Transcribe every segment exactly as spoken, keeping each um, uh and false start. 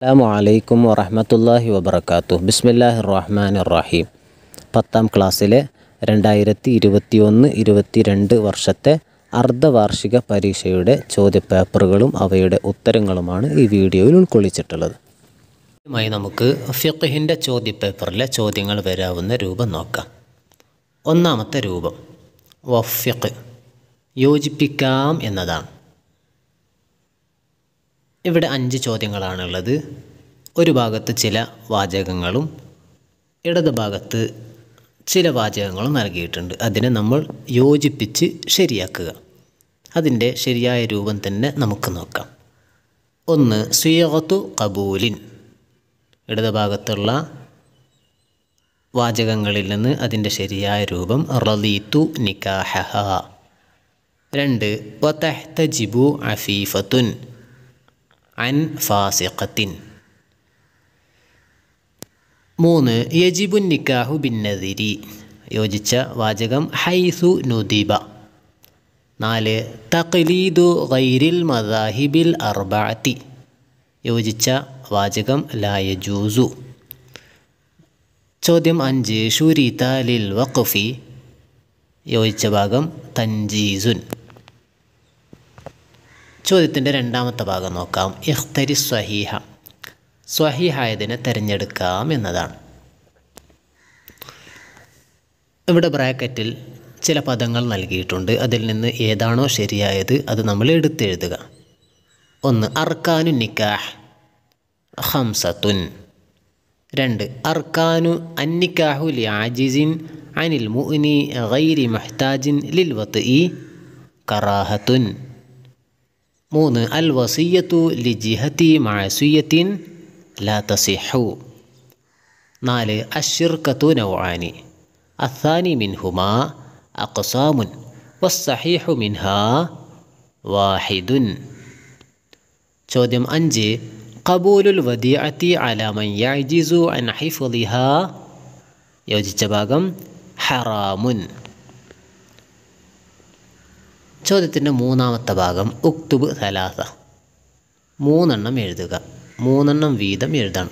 അസ്സലാമു അലൈക്കും വറഹ്മത്തുള്ളാഹി വബറകാതുഹു. ബിസ്മില്ലാഹിർ റഹ്മാനിർ റഹീം. പത്താം ക്ലാസ്സിലെ രണ്ടായിരത്തി ഇരുപത്തി ഒന്ന് ഇരുപത്തിരണ്ട് വർഷത്തെ അർദ്ധവാർഷിക പരീക്ഷയുടെ ചോദ്യപേപ്പറുകളും അവയുടെ ഉത്തരങ്ങളുമാണ് ഈ വീഡിയോയിൽ ഉൾക്കൊള്ളിച്ചിട്ടുള്ളത്. ആദ്യമായി നമുക്ക് ഫിഖ്ഹിൻ്റെ ചോദ്യപേപ്പറിലെ ചോദ്യങ്ങൾ വരാവുന്ന രൂപം നോക്കാം. ഒന്നാമത്തെ രൂപം വഫ്ഫിഖ്, യോജിപ്പിക്കാം എന്നതാണ്. ഇവിടെ അഞ്ച് ചോദ്യങ്ങളാണുള്ളത്. ഒരു ഭാഗത്ത് ചില വാചകങ്ങളും ഇടത് ഭാഗത്ത് ചില വാചകങ്ങളും നൽകിയിട്ടുണ്ട്. അതിനെ നമ്മൾ യോജിപ്പിച്ച് ശരിയാക്കുക. അതിൻ്റെ ശരിയായ രൂപം തന്നെ നമുക്ക് നോക്കാം. ഒന്ന് സിയഗത്തു ഖബൂലിൻ, ഇടത് ഭാഗത്തുള്ള വാചകങ്ങളിൽ നിന്ന് അതിൻ്റെ ശരിയായ രൂപം റളീതു നിക്കാഹഹ. രണ്ട് വതഹ്തജിബു അഫീഫത്തുൻ അൻ ഫാസിഖത്തിൻ. മൂന്ന് യജിബു നിക്കാഹു ബിന്നദിരി, യോജിച്ച വാചകം ഹൈസു നുദിബ. നാല് തഖ്ലീദു ഗൈരിൽ മദാഹിബിൽ അർബഅത്തി, യോജിച്ച വാചകം ലാ യജൂസു. ചോദ്യം അഞ്ച് ശുരിത ലിൽ വഖഫി, യോജിച്ച ഭാഗം തൻജീസുൻ. ചോദ്യത്തിൻ്റെ രണ്ടാമത്തെ ഭാഗം നോക്കാം. ഇഖ്തരി സ്വഹീഹ, സ്വഹീഹായതിനെ തിരഞ്ഞെടുക്കാം എന്നതാണ്. ഇവിടെ ബ്രാക്കറ്റിൽ ചില പദങ്ങൾ നൽകിയിട്ടുണ്ട്. അതിൽ നിന്ന് ഏതാണോ ശരിയായത് അത് നമ്മൾ എടുത്തെഴുതുക. ഒന്ന് അർക്കാനു നിക്കാഹ് ഖംസത്തുൻ. രണ്ട് അർക്കാനു അന്നിക്കാഹു ലി ആജിസിൻ അനിൽ മുഅ്നി ഗൈരി മുഹ്താജിൻ ലിൽ വത്ഇ കറാഹത്തുൻ. മൂന്ന് അൽ വസിയ്യത്തു ലി ജിഹത്തി മഅസിയ്യത്തിൻ ലാ തസിഹു. നാല് അശ്ശിർക്കത്തു നൗആനി അസ്സാനി മിൻഹുമാ അഖ്സാമുൻ വസ്സഹീഹു മിൻഹാ വാഹിദുൻ. ചോദ്യം അഞ്ച് ഖബൂലുൽ വദീഅത്തി അലാ മൻ യഅ്ജിസു അൻ ഹിഫ്ളിഹാ, യോജിച്ച ഭാഗം ഹറാമുൻ. ചോദ്യത്തിൻ്റെ മൂന്നാമത്തെ ഭാഗം ഉക്തുബ് സലാസ, മൂന്നെണ്ണം എഴുതുക. മൂന്നെണ്ണം വീതം എഴുതണം.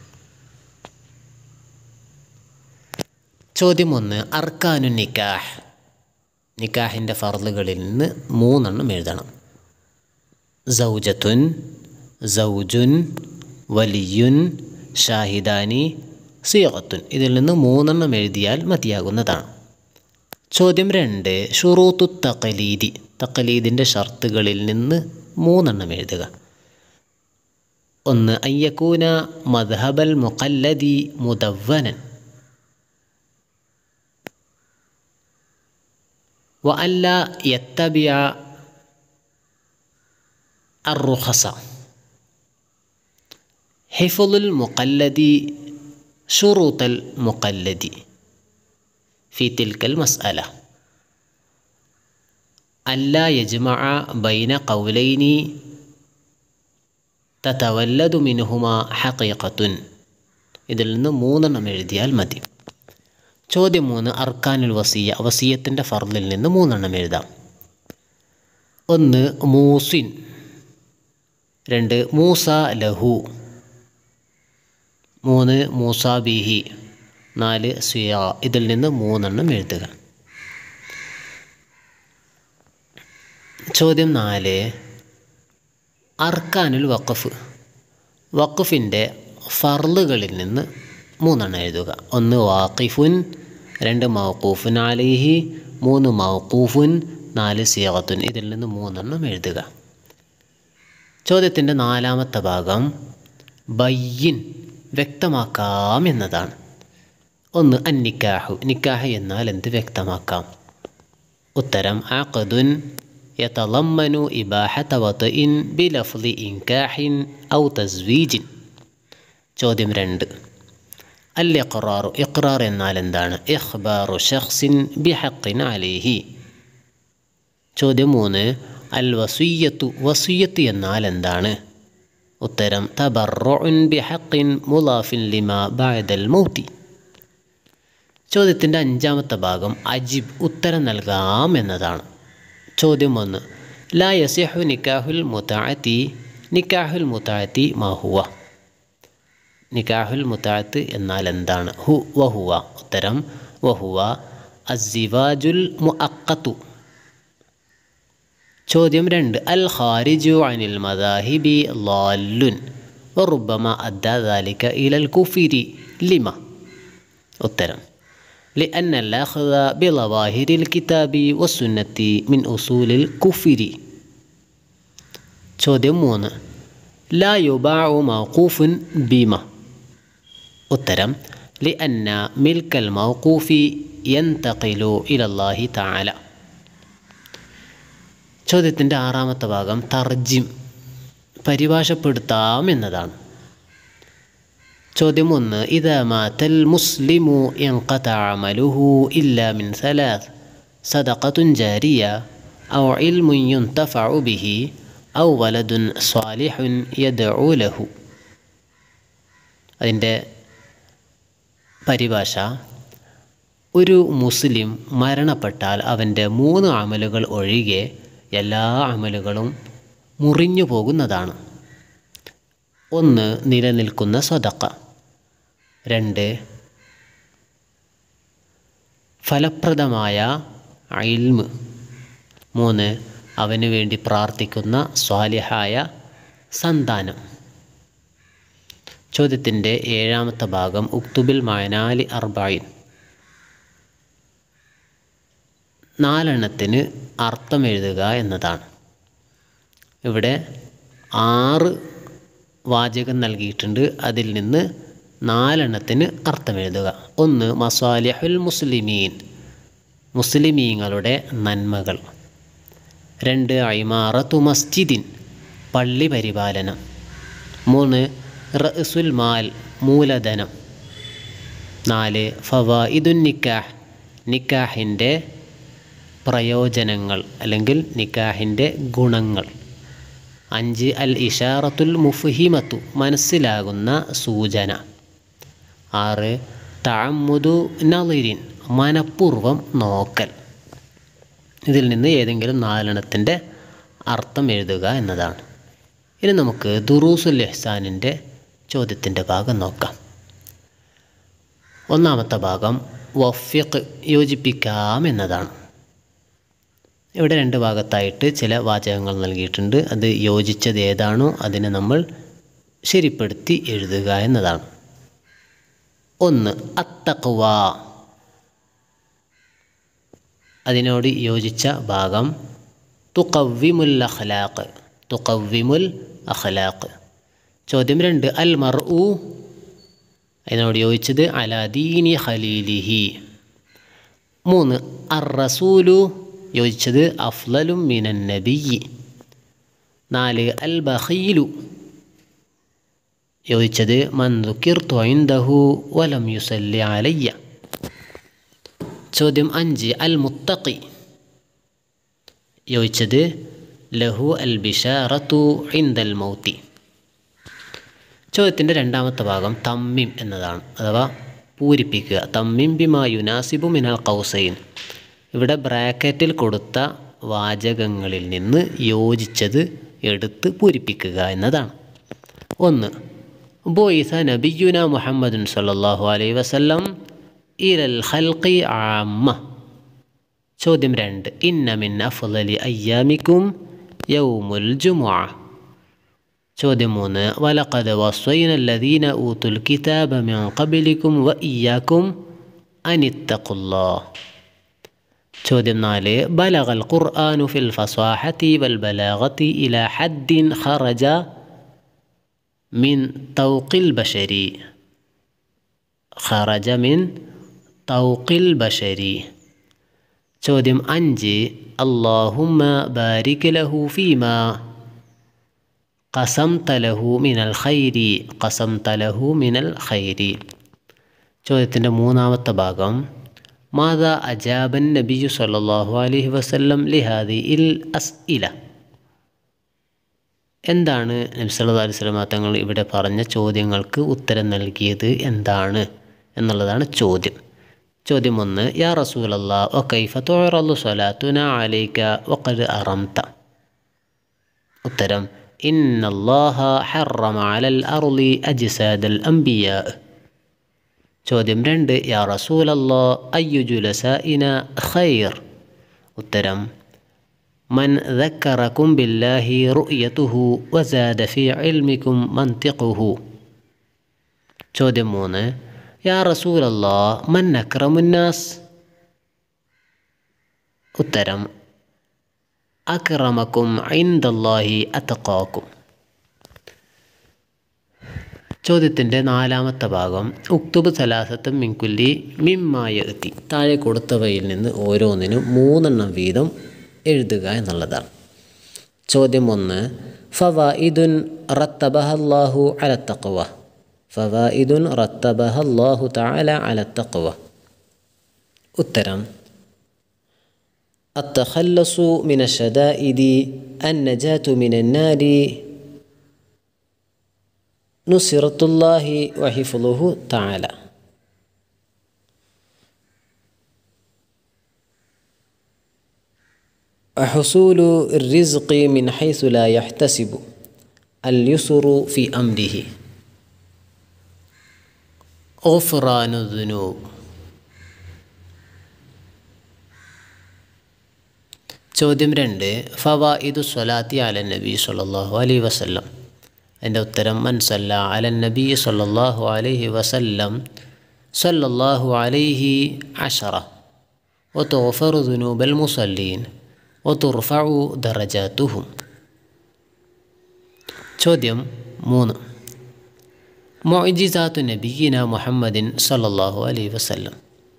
ചോദ്യം ഒന്ന് അർക്കാനു നിക്കാഹ്, നിക്കാഹിൻ്റെ ഫർളുകളിൽ നിന്ന് മൂന്നെണ്ണം എഴുതണം. സൗജത്തുൻ, സൗജുൻ, വലിയുൻ, ഷാഹിദാനി, സിയഗത്തുൻ. ഇതിൽ നിന്ന് മൂന്നെണ്ണം എഴുതിയാൽ മതിയാകുന്നതാണ്. ചോദ്യം രണ്ട് ഷുറൂത്തു തഖലീദി, തഖലീദിൻ്റെ ഷർത്തുകളിൽ നിന്ന് മൂന്നെണ്ണം എഴുതുക. ഒന്ന് അയ്യക്കൂന മദ്ഹബൽ മുഖല്ലദി മുദവ്വനൻ വ അല്ല യത്തബിഅ അർറുഖസ. ഹിഫ്ളുൽ മുഖല്ലദി ഷുറൂത്തൽ മുഖല്ലദി في تلك المسألة. ألا يجمع بين قولين تتولد منهما حقيقة. ഇതിൽ നിന്ന് മൂന്നെണ്ണം എഴുതിയാൽ മതി. ചോദ്യം മൂന്ന് അർക്കാനുൽ വസിയ, വസിയത്തിൻ്റെ ഫർളിൽ നിന്ന് മൂന്നെണ്ണം എഴുതാം. ഒന്ന് മൂസിൻ, രണ്ട് മൂസ ലഹു, മൂന്ന് മൂസ ബിഹി, നാല് സിയ. ഇതിൽ നിന്ന് മൂന്നെണ്ണം എഴുതുക. ചോദ്യം നാല് അർക്കാനുൽ വഖഫ്, വഖഫിൻ്റെ ഫർളുകളിൽ നിന്ന് മൂന്നെണ്ണം എഴുതുക. ഒന്ന് വാഖിഫുൻ, രണ്ട് മൗഖൂഫുൻ അലൈഹി, മൂന്ന് മൗഖൂഫുൻ, നാല് സിയഗത്തുൻ. ഇതിൽ നിന്ന് മൂന്നെണ്ണം എഴുതുക. ചോദ്യത്തിൻ്റെ നാലാമത്തെ ഭാഗം ബയ്യിൻ, വ്യക്തമാക്കാം എന്നതാണ്. ഒന്ന് അന്നിക്കാഹു, നിക്കാഹ് എന്നാൽ എന്ത് വ്യക്തമാക്കാം. ഉത്തരം അഖ്ദുൻ യതളമ്മനു ഇബാഹത വത്ഇൻ ബിലഫ്ളി ഇൻകാഹിൻ ഔ തസ്വീജിൻ. ചോദ്യം രണ്ട് അൽ ഇഖ്റാറു, ഇഖ്റാർ എന്നാൽ എന്താണ്. ഇഖ്ബാറു ശഖ്സിൻ ബിഹഖിൻ അലൈഹി. ചോദ്യം മൂന്ന് അൽ വസിയ്യത്തു, വസിയ്യത്ത് എന്നാൽ എന്താണ്. ഉത്തരം തബർറുഉൻ ബിഹഖിൻ മുളാഫിൻ ലിമാ ബഅദൽ മൗതി. ചോദ്യത്തിൻ്റെ അഞ്ചാമത്തെ ഭാഗം അജിബ്, ഉത്തരം നൽകാം എന്നതാണ്. ചോദ്യം ഒന്ന് ലാ യസിഹു നിക്കാഹുൽ മുതഅത്തി, നിക്കാഹുൽ മുതഅത്തി മാ ഹുവ. നിക്കാഹുൽ മുതഅത്ത് എന്നാൽ എന്താണ്? ഹു വഹുവ. ഉത്തരം വഹുവ അസ്സിവാജുൽ മുഅഖ്ഖതു. ചോദ്യം രണ്ട്. അൽ ഖാരിജു അനിൽ മദാഹിബി ളാല്ലുൻ വറുബ്ബമ അദ്ദാ ദാലിക ഇലൽ കുഫ്രി ലിമ. ഉത്തരം لأن الأخذ بظواهر الكتاب والسنة من أصول الكفر. ചോദ്യം മൂന്ന്. لا يباع موقوف بما. ഉത്തരം لأن ملك الموقوف ينتقل إلى الله تعالى. ചോദ്യത്തിൻ്റെ ആറാമത്തെ ഭാഗം തർജിം പരിഭാഷപ്പെടുത്താം എന്നതാണ്. ചോദ്യം ഒന്ന്. ഇദാ മാതൽ മുസ്ലിമു ഇൻഖതഅ അമലുഹു ഇല്ലാ മിൻ സലാസ് സദഖത്തുൻ ജാരിയ ഔ ഇൽമുൻ യുൻതഫഉ ബിഹി ഔ വലദുൻ സ്വാലിഹുൻ യദ്ഉ ലഹു. അതിൻ്റെ പരിഭാഷ: ഒരു മുസ്ലിം മരണപ്പെട്ടാൽ അവൻ്റെ മൂന്ന് അമലുകൾ ഒഴികെ എല്ലാ അമലുകളും മുറിഞ്ഞു പോകുന്നതാണ്. ഒന്ന്, നിലനിൽക്കുന്ന സദഖ. രണ്ട്, ഫലപ്രദമായ ഇൽമ്. മൂന്ന്, അവന് വേണ്ടി പ്രാർത്ഥിക്കുന്ന സ്വാലിഹായ സന്താനം. ചോദ്യത്തിൻ്റെ ഏഴാമത്തെ ഭാഗം ഉക്തുബിൽ മഅനാലി അർബഈൻ. നാലെണ്ണത്തിന് അർത്ഥം എഴുതുക എന്നതാണ്. ഇവിടെ ആറ് വാചകം നൽകിയിട്ടുണ്ട്. അതിൽ നിന്ന് നാലെണ്ണത്തിന് അർത്ഥം എഴുതുക. ഒന്ന്, മസാലിഹുൽ മുസ്ലിമീൻ, മുസ്ലിമീങ്ങളുടെ നന്മകൾ. രണ്ട്, ഇമാറത്തു മസ്ജിദിൻ, പള്ളി പരിപാലനം. മൂന്ന്, റഅ്സുൽ മാൽ, മൂലധനം. നാല്, ഫവായിദുൻ നിക്കാഹ്, നിക്കാഹിൻ്റെ പ്രയോജനങ്ങൾ അല്ലെങ്കിൽ നിക്കാഹിൻ്റെ ഗുണങ്ങൾ. അഞ്ച്, അൽ ഇഷാറത്തുൽ മുഫ്ഹിമത്തു, മനസ്സിലാകുന്ന സൂചന. ആറ്, തഅമ്മുദു നളിരിൻ, മനഃപൂർവ്വം നോക്കൽ. ഇതിൽ നിന്ന് ഏതെങ്കിലും നാലെണ്ണത്തിൻ്റെ അർത്ഥം എഴുതുക എന്നതാണ്. ഇനി നമുക്ക് ദുറൂസുൽ ഇഹ്സാനിൻ്റെ ചോദ്യത്തിൻ്റെ ഭാഗം നോക്കാം. ഒന്നാമത്തെ ഭാഗം വഫ്ഫിഖ്, യോജിപ്പിക്കാം എന്നതാണ്. ഇവിടെ രണ്ട് ഭാഗത്തായിട്ട് ചില വാചകങ്ങൾ നൽകിയിട്ടുണ്ട്. അത് യോജിച്ചത് ഏതാണോ അതിനെ നമ്മൾ ശരിപ്പെടുത്തി എഴുതുക എന്നതാണ്. ഒന്ന്, അത്തഖ്വ, അതിനോട് യോജിച്ച ഭാഗം തുഖവ്വിമുൽ അഖ്ലാഖ്, തുഖവ്വിമുൽ അഖ്ലാഖ്. ചോദ്യം രണ്ട്, അൽ മർഉ, അതിനോട് യോജിച്ചത് അലാ ദീനി ഖലീലിഹി. മൂന്ന്, അർ റസൂലു, യോജിച്ചത് അഫ്ളലും മിനൻ നബിയ്യി. നാല്, അൽ ബഖീലു, യോജിച്ചത് മൻ ദുക്കിർതു ഇൻദഹു വലം യുസല്ലി അലയ്യ. ചോദ്യം അഞ്ച്, അൽ മുത്തഖി, യോജിച്ചത് ലഹു അൽ ബിഷാറത്തു ഇൻദൽ മൗത്തി. ചോദ്യത്തിൻ്റെ രണ്ടാമത്തെ ഭാഗം തമ്മിം എന്നതാണ്, അഥവാ പൂരിപ്പിക്കുക. തമ്മിം ബിമാ യുനാസിബു മിനൽ ഖൗസൈൻ. ഇവിടെ ബ്രാക്കറ്റിൽ കൊടുത്ത വാചകങ്ങളിൽ നിന്ന് യോജിച്ചത് എടുത്ത് പൂരിപ്പിക്കുക എന്നതാണ്. ഒന്ന്, ബുഇസ നബിയുന മുഹമ്മദുൻ സല്ലല്ലാഹു അലൈഹി വസല്ലം ഇലൽ ഖൽഖി ആമ്മ. ചോദ്യം രണ്ട്, ഇന്ന മിൻ അഫ്ളലി അയ്യാമിക്കും യൗമുൽ ജുമുഅ. ചോദ്യം മൂന്ന്, വലഖദ് വസ്വൈന അല്ലദീന ഊതുൽ കിതാബ മിൻ ഖബ്ലിക്കും വഇയ്യാക്കും അനിത്തഖുല്ലാഹ്. ചോദ്യം നാല്, ബലഗൽ ഖുർആനു ഫിൽ ഫസ്വാഹതി വൽ ബലാഗതി ഇലാ ഹദ്ദിൻ ഖറജ മിൻ തൗഖിൽ ബശരി. ഖറജ മിൻ തൗഖിൽ ബശരി. ചോദ്യം അഞ്ച്, അല്ലാഹുമ്മ ബാരിക് ലഹു ഫീമാ ഖസംത ലഹു മിനൽ ഖൈരി, ഖസംത ലഹു മിനൽ ഖൈരി. ചോദ്യത്തിൻ്റെ മൂന്നാമത്തെ ഭാഗം മാദാ അജാബൻ നബിയു സല്ലല്ലാഹു അലൈഹി വസല്ലം ലിഹാദിൽ അസ്ഇല. എന്താണ് നബി സല്ലല്ലാഹു അലൈഹി വസല്ലം തങ്ങൾ ഇവിടെ പറഞ്ഞ ചോദ്യങ്ങൾക്ക് ഉത്തരം നൽകിയത് എന്താണ് എന്നുള്ളതാണ് ചോദ്യം. ചോദ്യം ഒന്ന്, യാ റസൂലല്ലാഹ് വകൈഫ തുഅറദു സ്വലാത്തുനാ അലൈക വഖദ് അറംത. ഉത്തരം, إن الله حرم على الأرض أجساد الأنبياء. ചോദ്യം രണ്ട്, യാ റസൂലല്ലാഹ് അയ്യു ജുലസാഇന ഖൈർ. ഉത്തരം, മൻ ദക്കറകും ബില്ലാഹി റുഅ്യതുഹു വസാദ ഫീ ഇൽമികും മൻതിഖുഹു. ചോദ്യം മൂന്ന്, യാ റസൂലല്ലാഹ് മൻ അക്രമുന്നാസ്. ഉത്തരം, അക്രമക്കും ഇൻദല്ലാഹി അത്ഖാക്കും. ചോദ്യത്തിൻ്റെ നാലാമത്തെ ഭാഗം, ഉക്തുബ് സലാസത്തും മിൻകുല്ലി മിമ്മാ യഅതി. താഴെ കൊടുത്തവയിൽ നിന്ന് ഓരോന്നിനും മൂന്നെണ്ണം വീതം എഴുതുക എന്നുള്ളതാണ്. ചോദ്യം ഒന്ന്, ഫവായിദുൻ റത്തബഹല്ലാഹു അല തഖ്വ. ഫവായിദുൻ റത്തബഹല്ലാഹു തആല അല തഖ്വ. ഉത്തരം, അത്തഖല്ലസു മിന ശദാഇദി അന്നജാതു മിനന്നാരി നുസിറത്തുല്ലാഹി വഹിഫ്ളുഹു തആല. ഹുസൂലു റിസ്ഖി മിൻ ഹൈസു ലാ യഹ്തസിബു അൽ യുസ്റു ഫി അംരിഹി ഗുഫ്റാനു ദുനൂബ്. ചോദ്യം രണ്ട്, ഫവായിദു സ്വലാത്തി അലൻ നബി സല്ലല്ലാഹു അലൈഹി വസല്ലം. എൻ്റെ ഉത്തരം, മൻ സല്ല അലൻ നബി സല്ലല്ലാഹു അലൈഹി വസല്ലം സല്ലല്ലാഹു അലൈഹി അശറ വതുഗ്ഫറു ദുനൂബൽ മുസല്ലീൻ വതുർഫഉ ദറജാതുഹും. ചോദ്യം മൂന്ന്, മുഅ്ജിസാത്തു നബിയിന മുഹമ്മദിൻ സല്ലല്ലാഹു അലൈഹി വസല്ലം.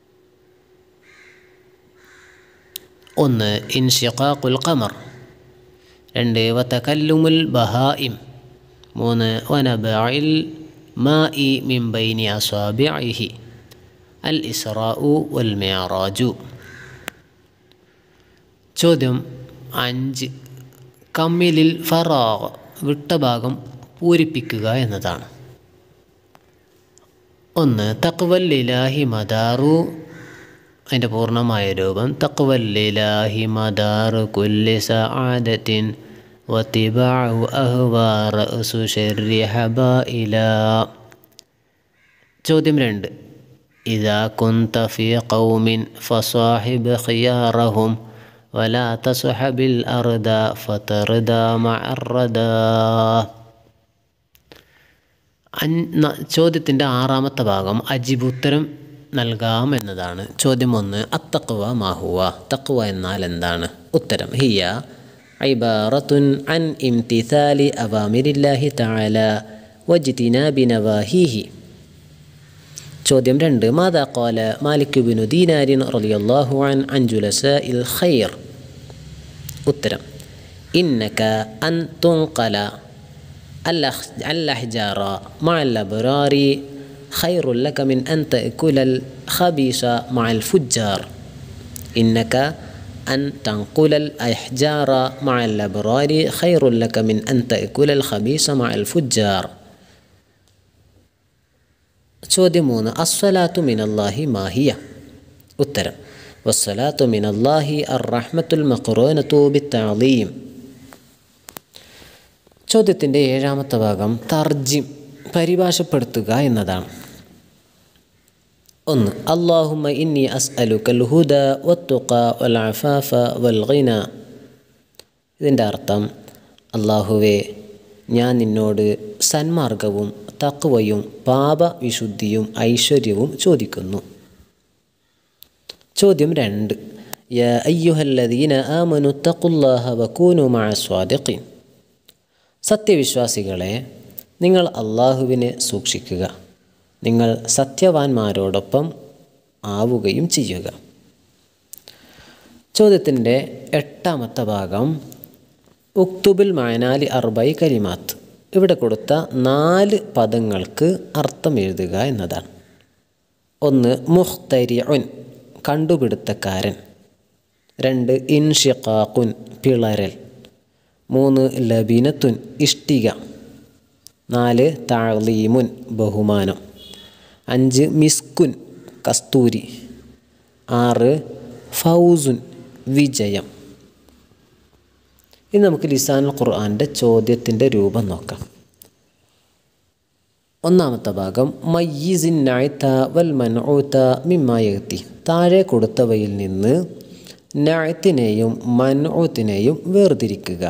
ഒന്ന്, ഇൻഷിഖാഖുൽ ഖമർ. രണ്ട്, വതകല്ലുമുൽ ബഹായിം. മൂന്ന്, വനബഇൽ മാഇ മിൻ ബൈനി അസാബിഇഹി അൽ ഇസ്റാഉ വൽ മിഅറാജു. ചോദ്യം അഞ്ച്, കമ്മിലിൽ ഫറാഗ്, വിട്ട ഭാഗം പൂരിപ്പിക്കുക എന്നതാണ്. ഒന്ന്, തഖ്വല്ലിലാഹി മദാറു. അതിൻ്റെ പൂർണ്ണമായ രൂപം, തഖ്വല്ലിലാഹി മദാറു കുല്ലി സആദത്തിൻ വത്തിബാഉ അഹ്വാ റഅ്സു ശർരി ഹബായില. ചോദ്യം രണ്ട്, ഇദാ കുന്ത ഫീ ഖൗമിൻ ഫസാഹിബ് ഖിയാറഹും വലാ തസ്ഹബിൽ അർദ ഫതർദാ മഅർദാ. ചോദ്യത്തിൻ്റെ ആറാമത്തെ ഭാഗം അജിബ്, ഉത്തരം നൽകാം എന്നതാണ്. ചോദ്യം ഒന്ന്, അത്തഖ്വ മാഹുവ. തഖ്വ എന്നാൽ എന്താണ്? ഉത്തരം, ഹിയ ഇബാറത്തുൻ അൻ ഇംതിസാലി അവാമിരില്ലാഹി തആല വജ്തിനാബി നവാഹിഹി. ചോദ്യം രണ്ട്, മാദാ ഖാല മാലിക് ഇബ്നു ദീനാരിൻ റളിയല്ലാഹു അൻ അൻ ജുലസാഇൽ ഖൈർ. ഉത്തരം, ഇന്നക അൻ തുൻഖല അൽ അഹ്ജാറ മഅൽ അബ്റാരി ഖൈറുൻ ലക മിൻ അൻ തഅകുലൽ ഖബീസ മഅൽ ഫുജ്ജാർ. ഇന്നക അൻ തൻഖുലൽ അഹ്ജാറ മഅൽ അബ്റാരി ഖൈറുൻ ലക മിൻ അൻ തഅകുലൽ ഖബീസ മഅൽ ഫുജ്ജാർ. ചോദ്യം മൂന്ന്, അസ്സലാത്തു മിനല്ലാഹി മാഹിയ. ഉത്തരം, വസ്സലാത്തു മിനല്ലാഹി അർറഹ്മത്തുൽ മഖ്റൂനത്തു ബിത്തഅളീം. ചോദ്യത്തിൻ്റെ ഏഴാമത്തെ ഭാഗം തർജിം, പരിഭാഷപ്പെടുത്തുക എന്നതാണ്. ഒന്ന്, അല്ലാഹുമ്മ ഇന്നി അസ്അലുക്കൽ ഹുദ വത്തുഖ വൽ അഫാഫ വൽ ഗിന. ഇതിൻ്റെ അർത്ഥം, അല്ലാഹുവേ, ഞാൻ നിന്നോട് സന്മാർഗവും തഖ്വയും പാപവിശുദ്ധിയും ഐശ്വര്യവും ചോദിക്കുന്നു. ചോദ്യം രണ്ട്, യാ അയ്യുഹല്ലദീന ആമനു തഖുല്ലാഹ വകൂനു മഅസ് സ്വാദിഖീൻ. സത്യവിശ്വാസികളെ, നിങ്ങൾ അല്ലാഹുവിനെ സൂക്ഷിക്കുക, നിങ്ങൾ സത്യവാന്മാരോടൊപ്പം ആവുകയും ചെയ്യുക. ചോദ്യത്തിൻ്റെ എട്ടാമത്തെ ഭാഗം ഉക്തുബിൽ മഅനാലി അർബഇ കലിമാത്ത്. ഇവിടെ കൊടുത്ത നാല് പദങ്ങൾക്ക് അർത്ഥം എഴുതുക എന്നതാണ്. ഒന്ന്, മുഖ്തരിഉൻ, കണ്ടുപിടുത്തക്കാരൻ. രണ്ട്, ഇൻഷിഖാഖുൻ, പിളരൽ. മൂന്ന്, ലബിനത്തുൻ, ഇഷ്ടിക. നാല്, തഅളീമുൻ, ബഹുമാനം. അഞ്ച്, മിസ്കുൻ, കസ്തൂരി. ആറ്, ഫൗസുൻ, വിജയം. ഇനി നമുക്ക് ലിസാനുൽ ഖുർആൻ്റെ ചോദ്യത്തിൻ്റെ രൂപം നോക്കാം. ഒന്നാമത്തെ ഭാഗം മയ്യിസിൻ നഅത വൽ മൻഊത മിമ്മാ യഅതി. താഴെ കൊടുത്തവയിൽ നിന്ന് നഅത്തിനെയും മൻഊത്തിനെയും വേർതിരിക്കുക.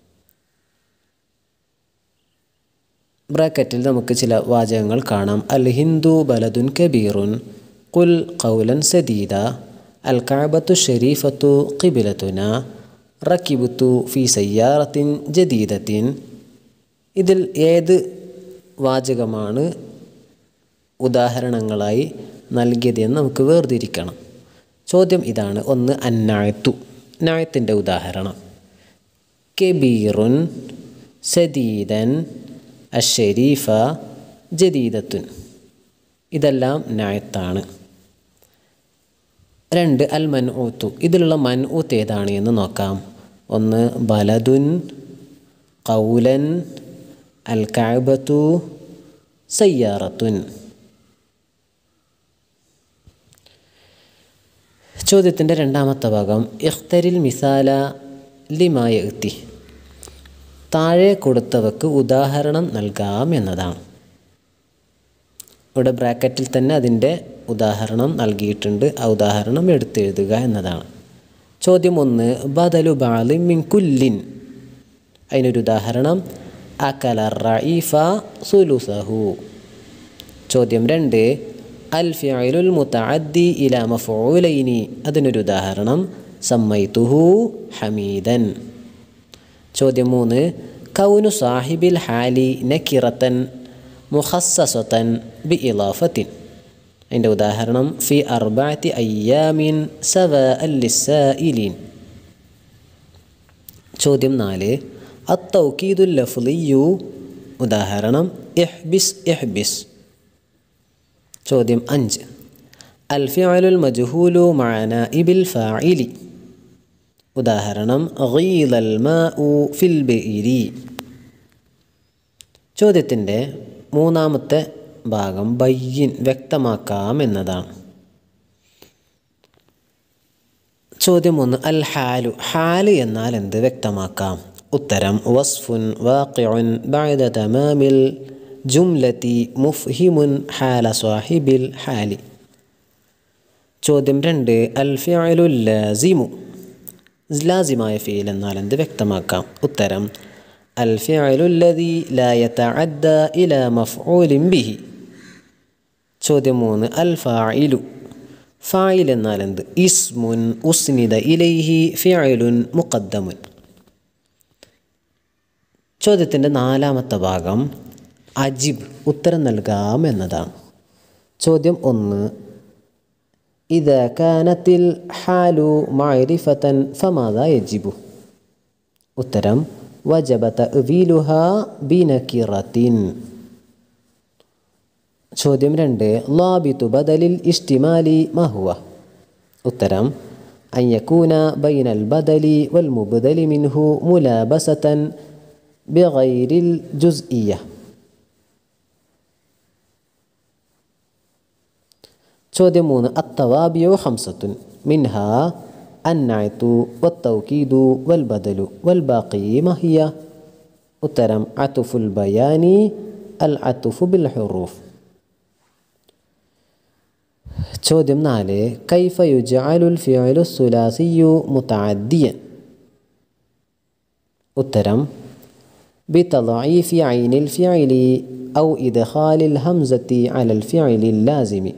ബ്രാക്കറ്റിൽ നമുക്ക് ചില വാചകങ്ങൾ കാണാം. അൽ ഹിന്ദു ബലദുൻ കബീറുൻ, ഖുൽ ഖൗലൻ സദീദ, അൽ കഅബത്തു ഷരീഫത്തു ഖിബ്ലത്തുന, റകിബത്തു ഫി സയ്യാറത്തിൻ ജദീദത്തിൻ. ഇതിൽ ഏത് വാചകമാണ് ഉദാഹരണങ്ങളായി നൽകിയതെന്ന് നമുക്ക് വേർതിരിക്കണം. ചോദ്യം ഇതാണ്. ഒന്ന് അന്നായത്തു, നായത്തിൻ്റെ ഉദാഹരണം. കബീറുൻ, സദീദൻ, അഷരീഫ, ജദീദത്തുൻ. ഇതെല്ലാം നായത്താണ്. രണ്ട് അൽ മൻഊത്തു, ഇതിലുള്ള മൻഊത്ത് ഏതാണ് എന്ന് നോക്കാം. ഒന്ന് ബലദുൻ, ഖൗലൻ, അൽ കഅബത്തു, സയ്യാറത്തുൻ. ചോദ്യത്തിൻ്റെ രണ്ടാമത്തെ ഭാഗം ഇഖ്തരിൽ മിസാല ലിമാ യഅതി. താഴെ കൊടുത്തവക്ക് ഉദാഹരണം നൽകാം എന്നതാണ്. ഇവിടെ ബ്രാക്കറ്റിൽ തന്നെ അതിൻ്റെ ഉദാഹരണം നൽകിയിട്ടുണ്ട്. ആ ഉദാഹരണം എടുത്തെഴുതുക എന്നതാണ്. ചോദ്യം ഒന്ന് ബദലു ബഅലിൻ മിൻ കുല്ലിൻ. അതിനൊരു ഉദാഹരണം അകല റഈഫ സുലുസഹു. ചോദ്യം രണ്ട് അൽ ഫിഅലുൽ മുതഅദ്ദി ഇലാ മഫ്ഊലൈനി. അതിനൊരു ഉദാഹരണം സമ്മൈതുഹു ഹമീദൻ. ചോദ്യം മൂന്ന് കൗനു സാഹിബിൽ ഹാലി നകിറത്തൻ മുഖസ്സസതൻ ബിഇളാഫത്തിൻ. അതിൻ്റെ ഉദാഹരണം ഫി അർബഅത്തി അയ്യാമിൻ സവാഅൻ ലിസ്സായിലീൻ. ചോദ്യം നാല് അത്തൗകീദുൽ ലഫ്ളിയ്യു. ഉദാഹരണം ഇഹ്ബിസ് ഇഹ്ബിസ്. ചോദ്യം അഞ്ച് അൽ ഫിഅലുൽ മജ്ഹൂലു മഅ നാഇബിൽ ഫാഇലി. ഉദാഹരണം ഗീലൽ മാഉ ഫിൽ ബിഇരി. ചോദ്യത്തിൻ്റെ മൂന്നാമത്തെ ഭാഗം ബയ്യിൻ, വ്യക്തമാക്കാം എന്നതാണ്. ചോദ്യം ഒന്ന് അൽ ഹാലു, ഹാല് എന്നാൽ എന്ത് വ്യക്തമാക്കാം. ഉത്തരം വസ്ഫുൻ വാഖിഉൻ ബഅദ തമാമിൽ ജുംലതി മുഫ്ഹിമുൻ ഹാല സാഹിബിൽ ഹാലി. ചോദ്യം രണ്ട് അൽ ഫിഅലുൽ ലാസിമു, ലാസിമായ ഫീൽ എന്നാൽ എന്ത് വ്യക്തമാക്കാം. ഉത്തരം അൽ ഫിഅലുൽ ലദി ലാ യതഅദ്ദ ഇലാ മഫ്ഊലിൻ ബിഹി. ചോദ്യം മൂന്ന് അൽ ഫാഇലു, ഫാഇൽ എന്നാൽ എന്ത്. ഇസ്മുൻ ഉസ്നിദ ഇലൈഹി ഫിഅലുൻ മുഖദ്ദമുൻ. ചോദ്യത്തിൻ്റെ നാലാമത്തെ ഭാഗം അജിബ്, ഉത്തരം നൽകാം എന്നതാണ്. ചോദ്യം ഒന്ന് ഇദാ കാനത്തിൽ ഹാലു മഅരിഫതൻ ഫമാദാ യജിബു. ഉത്തരം വജബ തഅ്വീലുഹാ ബിനകിറത്തിൻ. ചോദ്യം രണ്ട് ലാബിതു ബദലിൽ ഇഷ്തിമാലി മഹുവ. ഉത്തരം അൻ യകൂന ബൈനൽ ബദലി വൽ മുബ്ദലി മിൻഹു മുലാബസതൻ ബിഗൈരിൽ ജുസ്ഇയ്യ. ചോദ്യം മൂന്ന് അത്തവാബിയു ഹംസത്തുൻ മിൻഹാ അന്നഅതു വത്തൗകീദു വൽ ബദലു വൽ ബാഖി മഹിയ. ഉത്തരം അത്ഫുൽ ബയാനി അൽ അത്ഫു ബിൽ ഹുറൂഫ്. ചോദ്യം നാല് കൈഫ യുജഅലുൽ ഫിഅലു സുലാസിയു മുതഅദ്ദിയൻ. ഉത്തരം ബിതളഈഫി ഐനിൽ ഫിഅലി ഔ ഇദ്ഖാലിൽ ഹംസത്തി അലൽ ഫിഅലിൽ ലാസിമി.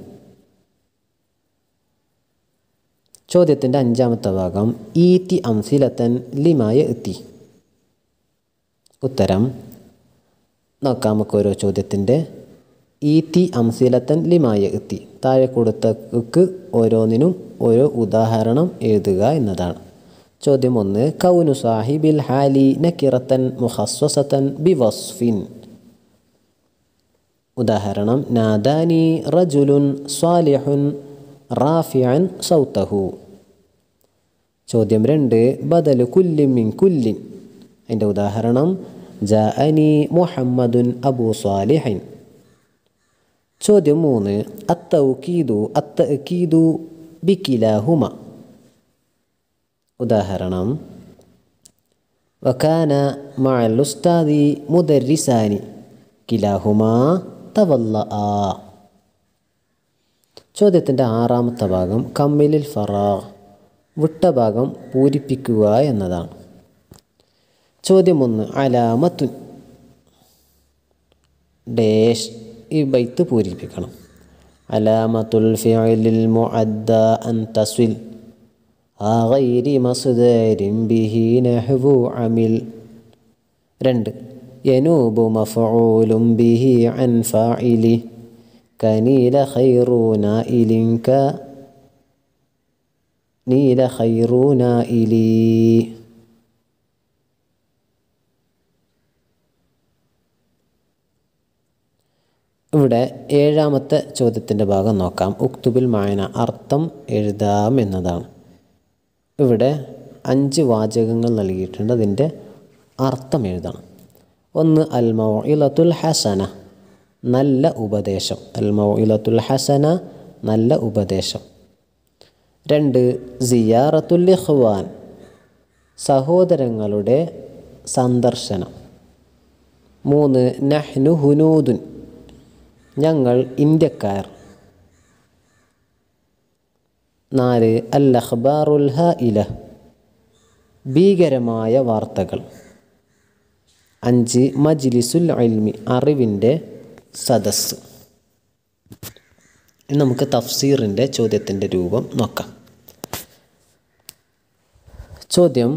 ചോദ്യത്തിൻ്റെ അഞ്ചാമത്തെ ഭാഗം ഈതി അംസിലത്തൻ ലിമാ യഅതി. ഉത്തരം നോക്കാം നമുക്ക് ഓരോ ചോദ്യത്തിൻ്റെ. ഈതി അംസിലത്തൻ ലിമാ യഅതി, താഴെ കൊടുത്തക്ക് ഓരോന്നിനും ഓരോ ഉദാഹരണം എഴുതുക എന്നതാണ്. ചോദ്യം ഒന്ന് കൗനു സാഹിബിൽ ഹാലി നകിറത്തൻ മുഖസ്വസതൻ ബിവസ്ഫിൻ. ഉദാഹരണം നാദാനി റജുലുൻ സ്വാലിഹുൻ റാഫിഅൻ സൗതഹു. ചോദ്യം രണ്ട് ബദലു കുല്ലിൻ മിൻ കുല്ലിൻ. അതിൻ്റെ ഉദാഹരണം ജാഅനി മുഹമ്മദുൻ അബൂ സ്വാലിഹിൻ. ചോദ്യം മൂന്ന് അത്തൗകീദു അത്തഅകീദു ബികിലാഹുമ. ഉദാഹരണം വകാന മഅൽ ഉസ്താദി മുദർരിസാനി കിലാഹുമാ തവല്ലആ. ചോദ്യത്തിൻ്റെ ആറാമത്തെ ഭാഗം കമ്മിലിൽ ഫറാഗ്, വിട്ട ഭാഗം പൂരിപ്പിക്കുക എന്നതാണ്. ചോദ്യം ഒന്ന്, അലാമത്തുൻ ഡേഷ്, ഈ ബൈത്ത് പൂരിപ്പിക്കണം. അലാമത്തുൽ ഫിഅലിൽ മുഅദ്ദ അൻ തസ്വിൽ ആ ഗൈരി മസ്ദരിൻ ബിഹി നഹ്വു അമിൽ. രണ്ട്, യനൂബു മഫ്ഊലുൻ ബിഹി അൻ ഫാഇലി കനീല ഖൈറു നായിലിൻ ക നീല ഖൈറു നായിലി. ഇവിടെ ഏഴാമത്തെ ചോദ്യത്തിൻ്റെ ഭാഗം നോക്കാം. ഉക്തുബിൽ മായന, അർത്ഥം എഴുതാം എന്നതാണ്. ഇവിടെ അഞ്ച് വാചകങ്ങൾ നൽകിയിട്ടുണ്ട്, അതിൻ്റെ അർത്ഥം എഴുതണം. ഒന്ന്, അൽ മൗഇലത്തുൽ ഹസന, നല്ല ഉപദേശം. അൽ മൗഇലത്തുൽ ഹസന, നല്ല ഉപദേശം. രണ്ട്, സിയാറത്തുൽ ഇഖ്വാൻ, സഹോദരങ്ങളുടെ സന്ദർശനം. മൂന്ന്, നഹ്നു ഹുനൂദുൻ, ഞങ്ങൾ ഇന്ത്യക്കാർ. നാല്, അൽ അഖ്ബാറുൽ ഹായില, ഭീകരമായ വാർത്തകൾ. അഞ്ച്, മജ്ലിസുൽ ഇൽമി, അറിവിൻ്റെ സദസ്സ്. ഇനി നമുക്ക് തഫ്സീറിൻ്റെ ചോദ്യത്തിൻ്റെ രൂപം നോക്കാം. ചോദ്യം,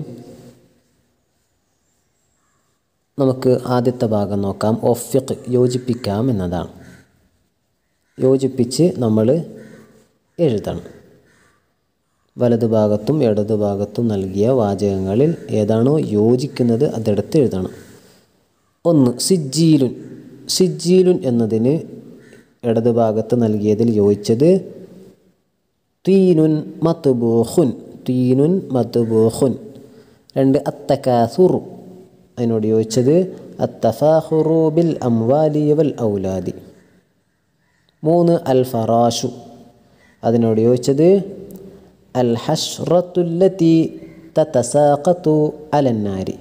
നമുക്ക് ആദ്യത്തെ ഭാഗം നോക്കാം. ഒഫിഖ്, യോജിപ്പിക്കാം എന്നതാണ്. യോജിപ്പിച്ച് നമ്മൾ എഴുതണം. വലതുഭാഗത്തും ഇടതുഭാഗത്തും നൽകിയ വാചകങ്ങളിൽ ഏതാണോ യോജിക്കുന്നത് അതെടുത്ത് എഴുതണം. ഒന്ന്, സിജ്ജീലുൻ. സിജ്ജീലുൻ എന്നതിന് ഇടതുഭാഗത്ത് നൽകിയതിൽ യോജിച്ചത് തീനുൻ മത്ബൂഖുൻ, തീനുൻ മത്ബൂഖുൻ. രണ്ട്, അത്തകാസുറു, അതിനോട് യോജിച്ചത് അത്തഫാഖുറു ബിൽ അംവാലി വൽ ഔലാദി. മൂന്ന്, അൽ ഫറാഷു, അതിനോട് യോജിച്ചത് അൽ ഹഷ്റത്തുല്ലത്തി തതസാഖത്തു അലന്നാരി.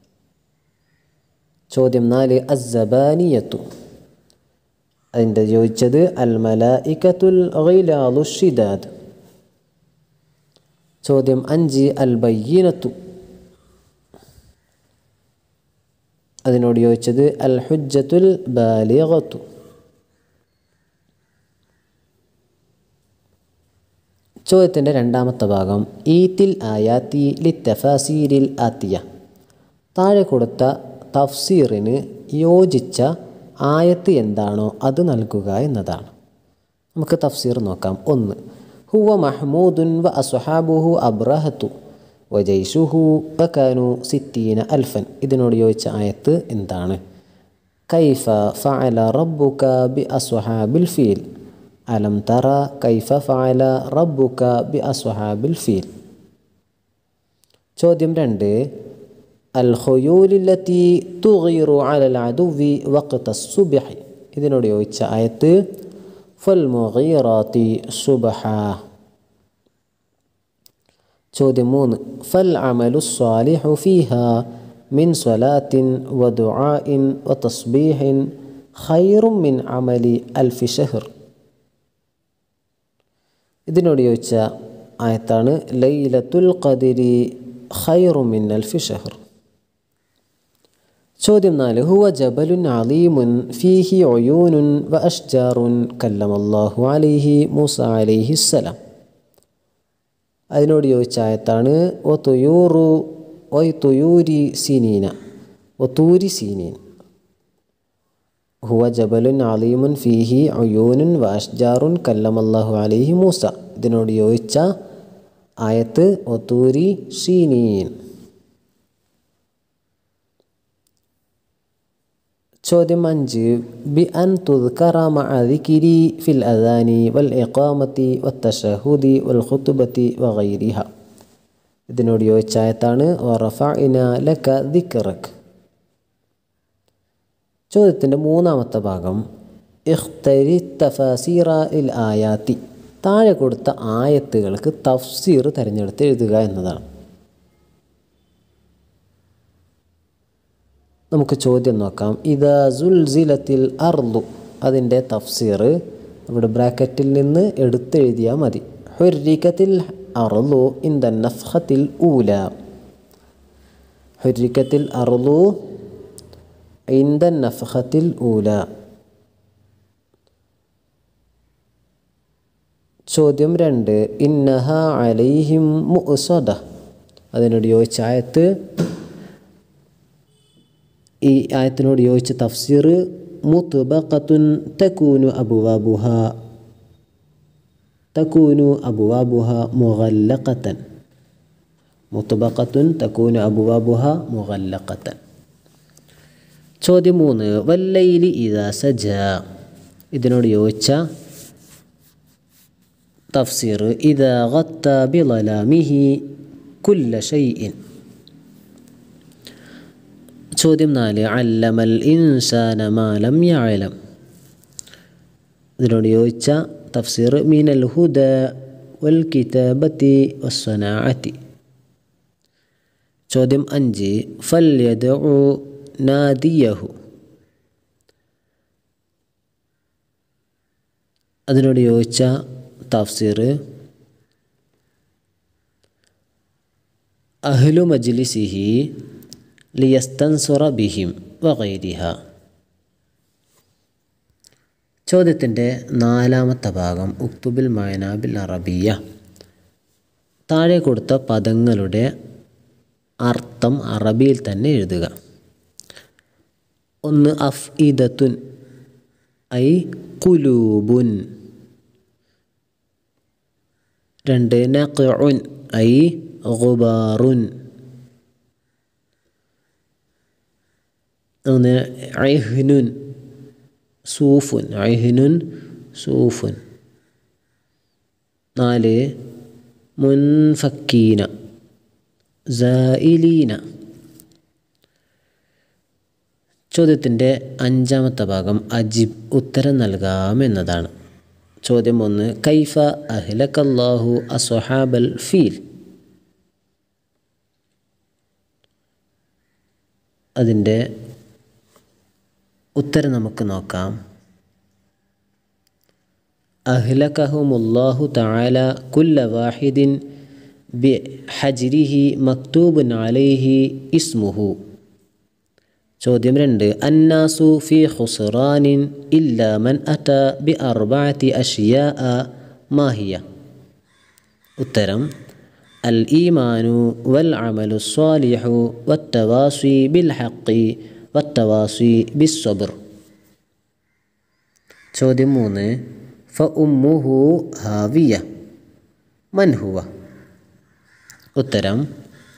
ചോദ്യം നാല്, അസ്സബാനിയത്തു, അതിൻ്റെ യോജിച്ചത് അൽ മലായികത്തുൽ ഗിലാദു ഷിദാദ്. ചോദ്യം അഞ്ച്, അൽ ബയ്യിനത്തു, അതിനോട് യോജിച്ചത് അൽ ഹുജ്ജത്തുൽ ബാലിഗത്തു. ചോദ്യത്തിൻ്റെ രണ്ടാമത്തെ ഭാഗം, ഈത്തിൽ ആയാത്തി ലിത്തഫാസീരിൽ ആത്തിയ, താഴെ കൊടുത്ത തഫ്സീറിന് യോജിച്ച ആയത്ത് എന്താണോ അത് നൽകുക എന്നതാണ്. നമുക്ക് തഫ്സീർ നോക്കാം. ഒന്ന്, ഹുവ മഹ്മൂദുൻ വ അസ്ഹാബുഹു അബ്രഹത്തു വ ജയ്ഷുഹു വകാനു സിത്തീന അൽഫൻ. ഇതിനോട് യോജിച്ച ആയത്ത് എന്താണ്? കൈഫ ഫഅല റബ്ബുക ബി അസ്ഹാബിൽ ഫീൽ അലം തറ കൈഫ ഫഅല റബ്ബുക ബി അസ്ഹാബിൽ ഫീൽ. ചോദ്യം രണ്ട്, അൽ ഖുയൂലില്ലത്തി തുഗീറു അലൽ അദുവി വഖ്ത സുബ്ഹി. ഇതിനോട് യോജിച്ച ആയത്ത് ഫൽ മുഗീറാത്തി സുബ്ഹ. ചോദ്യം മൂന്ന്, ഫൽ അമലു സ്വാലിഹു ഫീഹാ മിൻ സ്വലാത്തിൻ വ ദുആഇൻ വ തസ്ബീഹിൻ ഖൈറും മിൻ അമലി അൽഫി ഷഹർ. ഇതിനോട് യോജിച്ച ആയത്താണ് ലൈലത്തുൽ ഖദ്രി ഖൈറും മിൻ അൽഫി ഷഹർ. ചോദ്യം നാല്, ഹുവ ജബലുൻ അലീമുൻ ഫീഹി ഉയൂനുൻ വ അഷ്ജാറുൻ കല്ലമല്ലാഹു അലൈഹി മൂസ അലൈഹിസ്സലാം. അതിനോട് യോജിച്ച ആയത്താണ് ഒ തുയൂറു ഒ തുയൂരി സീനീന ഒ തൂരി സീനീൻ. ഹുവ ജബലുൻ അലീമുൻ ഫീഹി ഉയൂനുൻ വ അഷ്ജാറുൻ കല്ലമല്ലാഹു അലൈഹി മൂസ. ഇതിനോട് യോജിച്ച ആയത്ത് ഒ തൂരി സീനീൻ. ചോദ്യം അഞ്ച്, ബി അൻ തുദ്കറ മഅ ദിക്രി ഫിൽ അദാനി വൽ ഇഖാമത്തി വത്തശഹുദി വൽ ഖുതുബത്തി വഗൈരിഹ. ഇതിനോട് യോജിച്ച ആയത്താണ് വറഫഅന ലക ദിക്റക്. ചോദ്യത്തിൻ്റെ മൂന്നാമത്തെ ഭാഗം, ഇഖ്തരി തഫാസീറ ഇൽ ആയാത്തി, താഴെ കൊടുത്ത ആയത്തുകൾക്ക് തഫ്സീർ തിരഞ്ഞെടുത്ത് എഴുതുക എന്നതാണ്. നമുക്ക് ചോദ്യം നോക്കാം. ഇദാ സുൽസിലത്തിൽ അർളു, അതിൻ്റെ തഫ്സീർ ഇവിടെ ബ്രാക്കറ്റിൽ നിന്ന് എടുത്തെഴുതിയാൽ മതി. ഹുർരികത്തിൽ അർളു ഇൻദ നഫ്ഖത്തിൽ ഊല. ഹുർരികത്തിൽ അർളു ഇൻദ നഫ്ഖത്തിൽ ഊല. ചോദ്യം രണ്ട്. ഇന്നഹ അലൈഹിം മുഅ്സദ, അതിനോട് യോജിച്ച ആയത്ത്, ഈ ആയത്തിനോട് യോജിച്ച തഫ്സീർ മുത്ബഖത്തുൻ തകൂനു അബ്വാബുഹ തകൂനു അബ്വാബുഹ മുഗല്ലഖതൻ. മുത്ബഖത്തുൻ തകൂനു അബ്വാബുഹ മുഗല്ലഖതൻ. ചോദ്യം മൂന്ന്. വല്ലൈലി ഇദാ സജ, ഇതിനോട് യോജിച്ച തഫ്സീർ ഇദാ ഗത്ത ബിളലാമിഹി കുല്ല ഷൈഇൻ. ചോദ്യം നാല്. അല്ലമൽ ഇൻസാന മാ ലം യഅലം, ഇതിനോട് യോജിച്ച തഫ്സീർ മിനൽ ഹുദ വൽ കിതാബത്തി വസ്സനാഅത്തി. ചോദ്യം അഞ്ച്. ഫൽയദ്ഉ നാദിയഹു, അതിനോട് യോജിച്ച തഫ്സീർ അഹ്ലു മജ്ലിസിഹി ലിയസ്തൻസുറ ബിഹിം വഗൈരിഹ. ചോദ്യത്തിൻ്റെ നാലാമത്തെ ഭാഗം ഉക്തുബിൽ മഅന ബിൽ അറബിയ. താഴെ കൊടുത്ത പദങ്ങളുടെ അർത്ഥം അറബിയിൽ തന്നെ എഴുതുക. ഒന്ന് അഫ്ഇദത്തുൻ ഐ ഖുലൂബുൻ. രണ്ട് നഖഉൻ ഐ ഗുബാറുൻ. മൂന്ന് ഐഹ്നുൻ സൂഫുൻ ഐഹ്നുൻ സൂഫുൻ. നാല് മുൻഫക്കീന സായിലീന. ചോദ്യത്തിൻ്റെ അഞ്ചാമത്തെ ഭാഗം അജിബ്, ഉത്തരം നൽകാം എന്നതാണ്. ചോദ്യം ഒന്ന്. കൈഫ അഹ്ലക്കല്ലാഹു അസ്ഹാബൽ ഫീൽ, അതിൻ്റെ ഉത്തരം നമുക്ക് നോക്കാം. അഹ്ലകഹുമുല്ലാഹു തആല കുല്ല വാഹിദിൻ ബിഹജ്രിഹി മക്തൂബുൻ അലൈഹി ഇസ്മുഹു. ചോദ്യം രണ്ട്. അന്നാസു ഫി ഖുസ്റാനിൻ ഇല്ലാ മൻ അതാ ബി അർബഅതി അഷ്യാഅ മാഹിയ. ഉത്തരം അൽ ഈമാനു വൽ അമലു സ്വാലിഹു വത്തവാസി ബിൽ ഹഖി വത്തവാസി ബിസ് സബ്ർ. ചോദ്യം മൂന്ന്. ഫഉമ്മുഹു ഹാവിയ മൻ ഹുവ. ഉത്തരം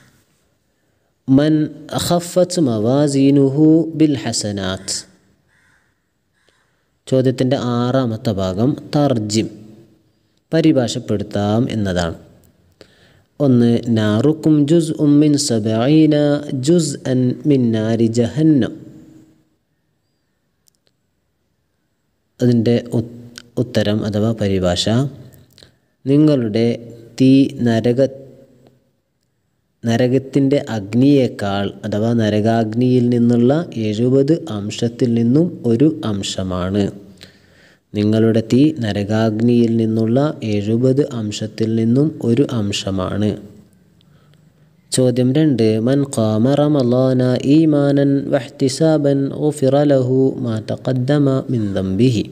മൻ ഖഫ്ഫത് മവാസീനുഹു ബിൽ ഹസനാത്ത്. ചോദ്യത്തിൻ്റെ ആറാമത്തെ ഭാഗം തർജിം, പരിഭാഷപ്പെടുത്താം എന്നതാണ്. ഒന്ന്. നാറുക്കും ജുസ് ഉം മിൻ സബഈന ജുസ് അൻ മിൻ നാരി ജഹന്നം. അതിൻ്റെ ഉത്തരം അഥവാ പരിഭാഷ, നിങ്ങളുടെ തീ നരക നരകത്തിൻ്റെ അഗ്നിയേക്കാൾ അഥവാ നരകാഗ്നിയിൽ നിന്നുള്ള എഴുപത് അംശത്തിൽ നിന്നും ഒരു അംശമാണ്. നിങ്ങളുടെ തീ നരകാഗ്നിയിൽ നിന്നുള്ള എഴുപത് അംശത്തിൽ നിന്നും ഒരു അംശമാണ്. ചോദ്യം രണ്ട്. മൻ ഖാമ റമളാന ഈമാനൻ വഹ്തിസാബൻ ഗുഫിറ ലഹു മാ തഖദ്ദമ മിൻ ദംബിഹി.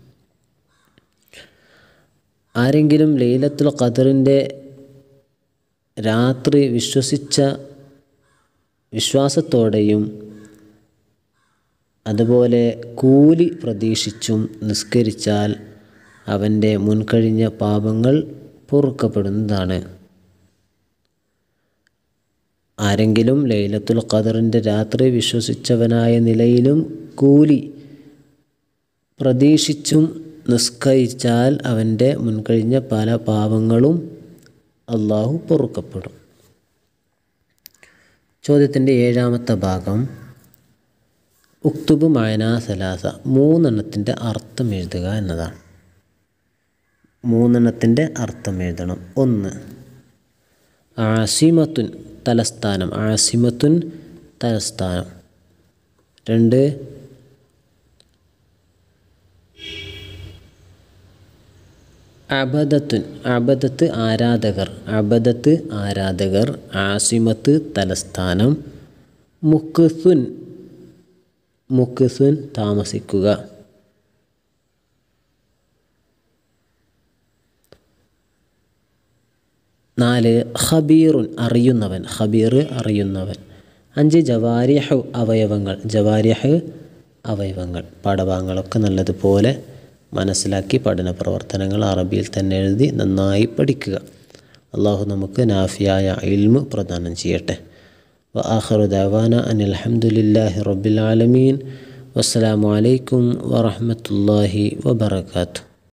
ആരെങ്കിലും ലൈലത്തുൽ ഖദ്റിൻ്റെ രാത്രി വിശ്വസിച്ച വിശ്വാസത്തോടെയും അതുപോലെ കൂലി പ്രതീക്ഷിച്ചും നിസ്കരിച്ചാൽ അവൻ്റെ മുൻകഴിഞ്ഞ പാപങ്ങൾ പൊറുക്കപ്പെടുന്നതാണ്. ആരെങ്കിലും ലൈലത്തുൽ ഖദ്റിൻ്റെ രാത്രി വിശ്വസിച്ചവനായ നിലയിലും കൂലി പ്രതീക്ഷിച്ചും നിസ്കരിച്ചാൽ അവൻ്റെ മുൻകഴിഞ്ഞ പല പാപങ്ങളും അള്ളാഹു പൊറുക്കപ്പെടും. ചോദ്യത്തിൻ്റെ ഏഴാമത്തെ ഭാഗം ഉക്തുബ് മഅന സലാസ, മൂന്നെണ്ണത്തിൻ്റെ അർത്ഥം എഴുതുക എന്നതാണ്. മൂന്നെണ്ണത്തിൻ്റെ അർത്ഥം എഴുതണം. ഒന്ന്. ആസിമത്തുൻ, തലസ്ഥാനം. ആസിമത്തുൻ, തലസ്ഥാനം. രണ്ട് അബദത്തുൻ അബദത്ത് ആരാധകർ അബദത്ത് ആരാധകർ ആസിമത്ത് തലസ്ഥാനം മുക്സുൻ മുക്സുൻ താമസിക്കുക നാല് ഖബീറുൻ അറിയുന്നവൻ ഖബീർ അറിയുന്നവൻ അഞ്ച് ജവാരിഹ് അവയവങ്ങൾ ജവാരിഹ് അവയവങ്ങൾ പാഠഭാഗങ്ങളൊക്കെ നല്ലതുപോലെ മനസ്സിലാക്കി പഠന പ്രവർത്തനങ്ങൾ അറബിയിൽ തന്നെ എഴുതി നന്നായി പഠിക്കുക. അള്ളാഹു നമുക്ക് നാഫിയായ ഇൽമ് പ്രദാനം ചെയ്യട്ടെ. വ ആഖിറു ദഅവാന അനിൽ ഹംദുലില്ലാഹി റബ്ബിൽ ആലമീൻ. വസ്സലാമു അലൈക്കും വറഹ്മത്തുള്ളാഹി വബറകാതുഹു.